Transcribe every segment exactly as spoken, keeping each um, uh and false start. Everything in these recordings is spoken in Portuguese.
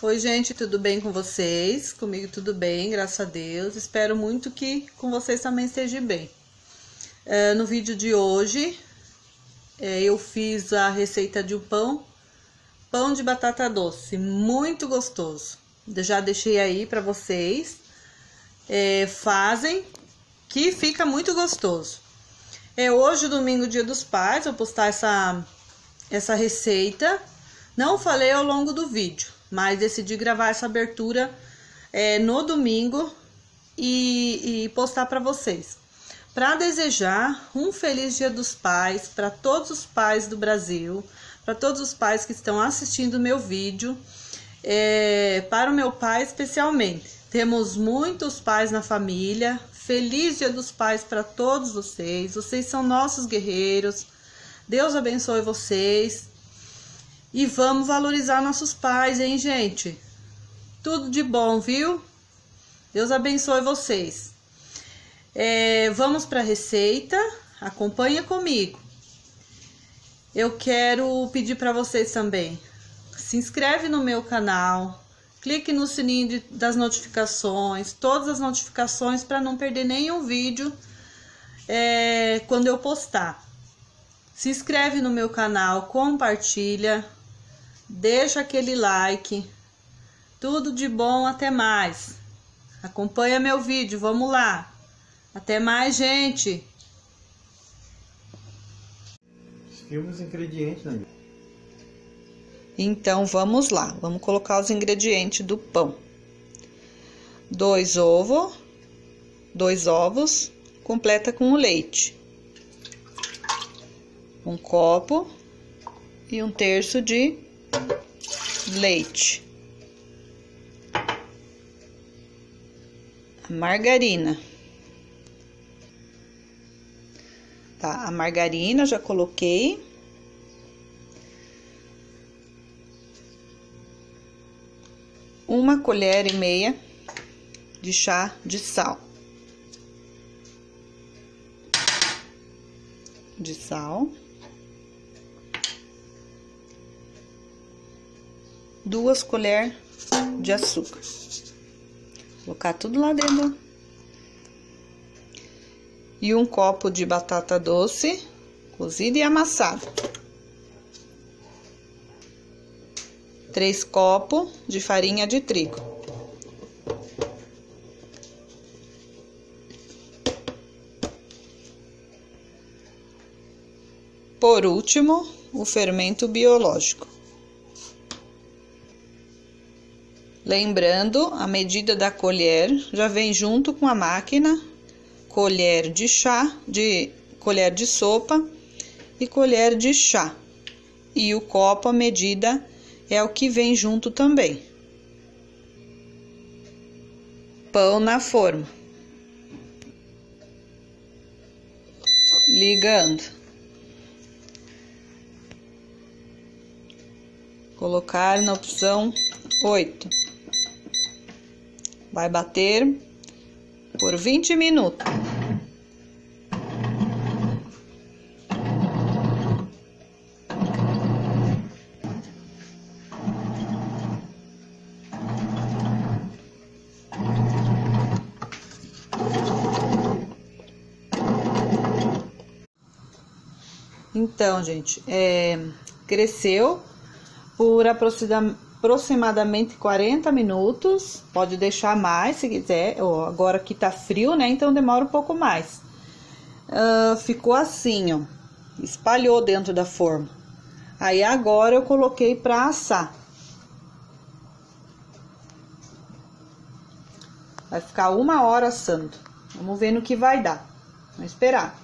Oi, gente, tudo bem com vocês? Comigo tudo bem, graças a Deus. Espero muito que com vocês também esteja bem. É, no vídeo de hoje, é, eu fiz a receita de um pão, pão de batata doce, muito gostoso. Eu já deixei aí para vocês, é, fazem, que fica muito gostoso. É, hoje, domingo, dia dos pais, vou postar essa, essa receita. Não falei ao longo do vídeo, mas decidi gravar essa abertura é, no domingo e, e postar para vocês. Para desejar um feliz Dia dos Pais para todos os pais do Brasil, para todos os pais que estão assistindo o meu vídeo, é, para o meu pai especialmente. Temos muitos pais na família. Feliz Dia dos Pais para todos vocês. Vocês são nossos guerreiros. Deus abençoe vocês. E vamos valorizar nossos pais, hein, gente? Tudo de bom, viu? Deus abençoe vocês. É, vamos para a receita. Acompanha comigo. Eu quero pedir para vocês também. Se inscreve no meu canal. Clique no sininho de, das notificações. Todas as notificações para não perder nenhum vídeo é, quando eu postar. Se inscreve no meu canal. Compartilha. Deixa aquele like. Tudo de bom, até mais. Acompanha meu vídeo, vamos lá. Até mais, gente. Filma os ingredientes, né? Então, vamos lá. Vamos colocar os ingredientes do pão. Dois ovos. Dois ovos. Completa com o leite. Um copo. E um terço de leite, a margarina, tá? A margarina já coloquei, uma colher e meia de chá de sal, de sal. Duas colheres de açúcar. Vou colocar tudo lá dentro. E um copo de batata doce, cozida e amassada. Três copos de farinha de trigo. Por último, o fermento biológico. Lembrando, a medida da colher já vem junto com a máquina, colher de chá, de colher de sopa e colher de chá. E o copo, a medida é o que vem junto também. Pão na forma. Ligando. Colocar na opção oito. Vai bater por vinte minutos. Então, gente, é, cresceu por aproximadamente aproximadamente quarenta minutos, pode deixar mais se quiser. Oh, agora que tá frio, né? Então demora um pouco mais. Uh, ficou assim, ó, espalhou dentro da forma. Aí agora eu coloquei para assar. Vai ficar uma hora assando. Vamos ver no que vai dar. Vamos esperar.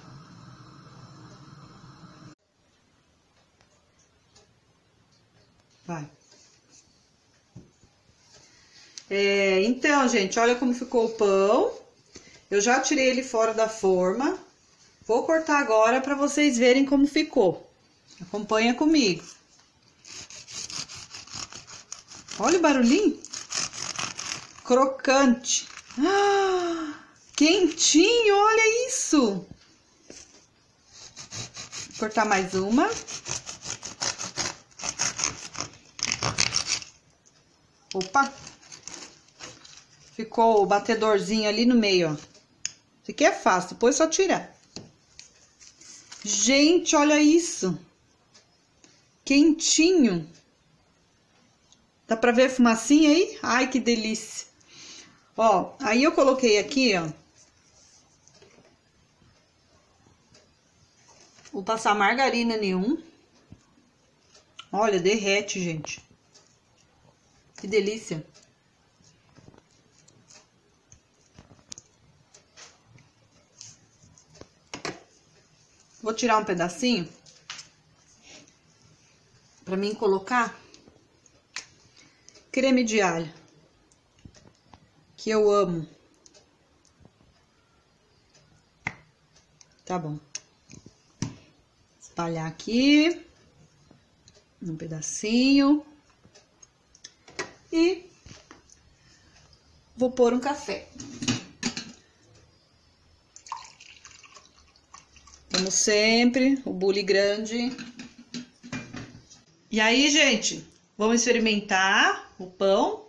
Vai. É, então, gente, olha como ficou o pão. Eu já tirei ele fora da forma. Vou cortar agora para vocês verem como ficou. Acompanha comigo. Olha o barulhinho. Crocante. Ah, quentinho, olha isso. Vou cortar mais uma. Opa! Ficou o batedorzinho ali no meio, ó. Isso aqui é fácil, depois é só tirar. Gente, olha isso. Quentinho. Dá pra ver a fumacinha aí? Ai, que delícia. Ó, aí eu coloquei aqui, ó. Vou passar margarina nenhum. Olha, derrete, gente. Que delícia. Vou tirar um pedacinho pra mim colocar creme de alho, que eu amo. Tá bom. Espalhar aqui um pedacinho e vou pôr um café. Como sempre, o bule grande. E aí, gente, vamos experimentar o pão.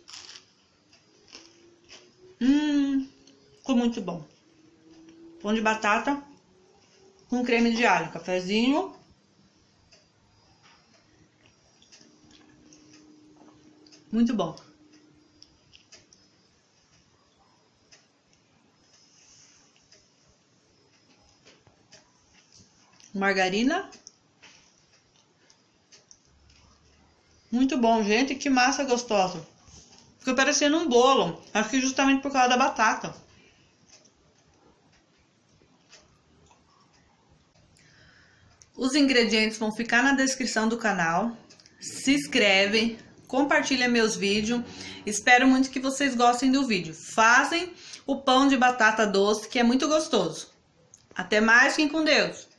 Hum, ficou muito bom. Pão de batata com creme de alho, cafezinho. Muito bom. Margarina. Muito bom, gente. Que massa gostosa. Fica parecendo um bolo. Acho que justamente por causa da batata. Os ingredientes vão ficar na descrição do canal. Se inscreve, compartilha meus vídeos. Espero muito que vocês gostem do vídeo. Fazem o pão de batata doce, que é muito gostoso. Até mais, fiquem com Deus.